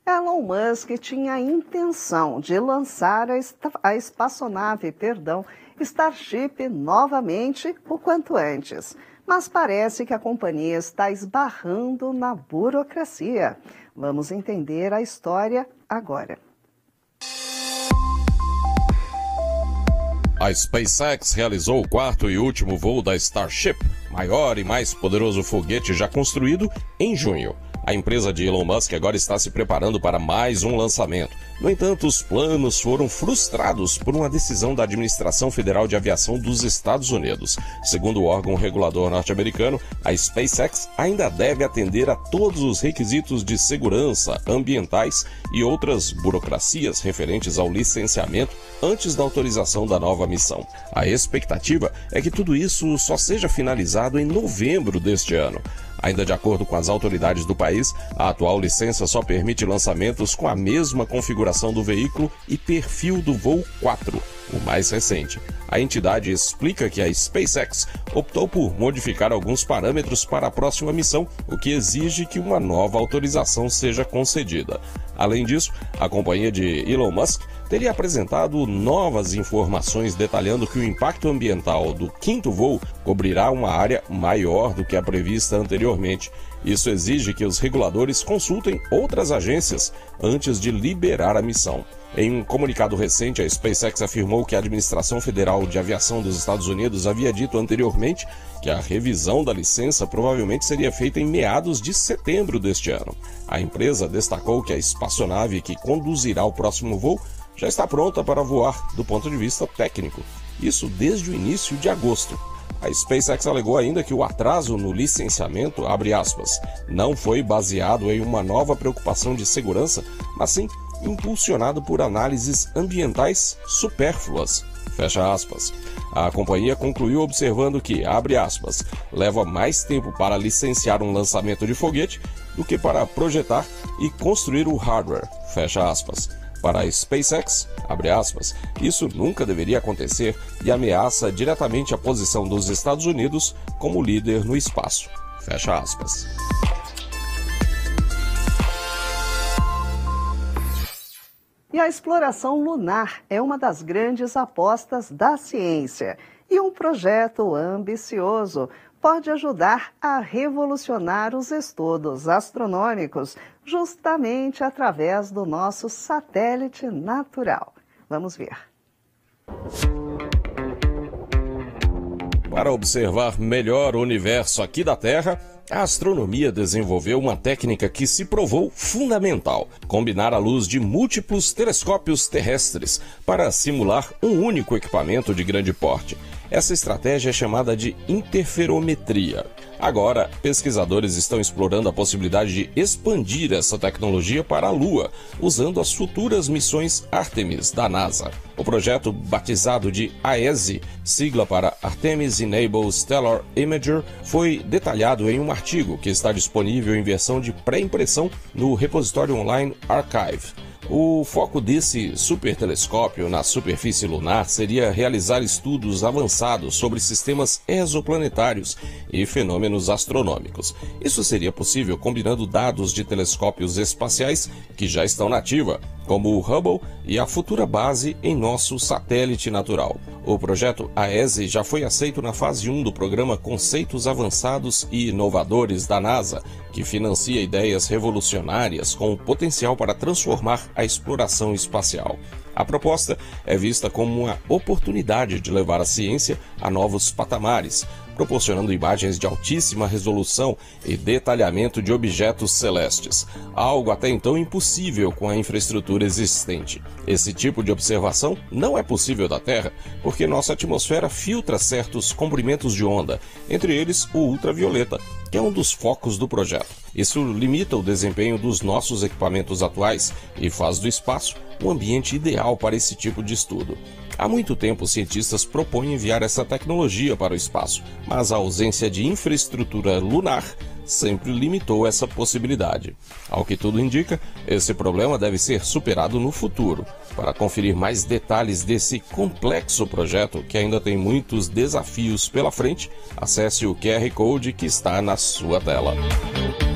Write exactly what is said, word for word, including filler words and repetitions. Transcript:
Elon Musk tinha a intenção de lançar a, a espaçonave, perdão, Starship novamente o quanto antes, mas parece que a companhia está esbarrando na burocracia. Vamos entender a história agora. A SpaceX realizou o quarto e último voo da Starship, maior e mais poderoso foguete já construído, em junho. A empresa de Elon Musk agora está se preparando para mais um lançamento. No entanto, os planos foram frustrados por uma decisão da Administração Federal de Aviação dos Estados Unidos. Segundo o órgão regulador norte-americano, a SpaceX ainda deve atender a todos os requisitos de segurança, ambientais e outras burocracias referentes ao licenciamento antes da autorização da nova missão. A expectativa é que tudo isso só seja finalizado em novembro deste ano. Ainda de acordo com as autoridades do país, a atual licença só permite lançamentos com a mesma configuração do veículo e perfil do voo quatro, o mais recente. A entidade explica que a SpaceX optou por modificar alguns parâmetros para a próxima missão, o que exige que uma nova autorização seja concedida. Além disso, a companhia de Elon Musk teria apresentado novas informações detalhando que o impacto ambiental do quinto voo cobrirá uma área maior do que a prevista anteriormente. Isso exige que os reguladores consultem outras agências antes de liberar a missão. Em um comunicado recente, a SpaceX afirmou que a Administração Federal de Aviação dos Estados Unidos havia dito anteriormente que a revisão da licença provavelmente seria feita em meados de setembro deste ano. A empresa destacou que a espaçonave que conduzirá o próximo voo já está pronta para voar do ponto de vista técnico, isso desde o início de agosto. A SpaceX alegou ainda que o atraso no licenciamento, abre aspas, não foi baseado em uma nova preocupação de segurança, mas sim impulsionado por análises ambientais supérfluas, fecha aspas. A companhia concluiu observando que, abre aspas, leva mais tempo para licenciar um lançamento de foguete do que para projetar e construir o hardware, fecha aspas. Para a SpaceX, abre aspas, isso nunca deveria acontecer e ameaça diretamente a posição dos Estados Unidos como líder no espaço, fecha aspas. E a exploração lunar é uma das grandes apostas da ciência. E um projeto ambicioso pode ajudar a revolucionar os estudos astronômicos justamente através do nosso satélite natural. Vamos ver. Para observar melhor o universo aqui da Terra, a astronomia desenvolveu uma técnica que se provou fundamental: combinar a luz de múltiplos telescópios terrestres para simular um único equipamento de grande porte. Essa estratégia é chamada de interferometria. Agora, pesquisadores estão explorando a possibilidade de expandir essa tecnologia para a Lua, usando as futuras missões Artemis da NASA. O projeto, batizado de A E S I, sigla para Artemis Enable Stellar Imager, foi detalhado em um artigo que está disponível em versão de pré-impressão no repositório online Archive. O foco desse supertelescópio na superfície lunar seria realizar estudos avançados sobre sistemas exoplanetários e fenômenos astronômicos. Isso seria possível combinando dados de telescópios espaciais que já estão na ativa, como o Hubble e a futura base em nosso satélite natural. O projeto A E S I já foi aceito na fase um do programa Conceitos Avançados e Inovadores da NASA, que financia ideias revolucionárias com potencial para transformar a exploração espacial. A proposta é vista como uma oportunidade de levar a ciência a novos patamares, proporcionando imagens de altíssima resolução e detalhamento de objetos celestes, algo até então impossível com a infraestrutura existente. Esse tipo de observação não é possível da Terra, porque nossa atmosfera filtra certos comprimentos de onda, entre eles o ultravioleta, que é um dos focos do projeto. Isso limita o desempenho dos nossos equipamentos atuais e faz do espaço um ambiente ideal para esse tipo de estudo. Há muito tempo, cientistas propõem enviar essa tecnologia para o espaço, mas a ausência de infraestrutura lunar sempre limitou essa possibilidade. Ao que tudo indica, esse problema deve ser superado no futuro. Para conferir mais detalhes desse complexo projeto, que ainda tem muitos desafios pela frente, acesse o Q R Code que está na sua tela.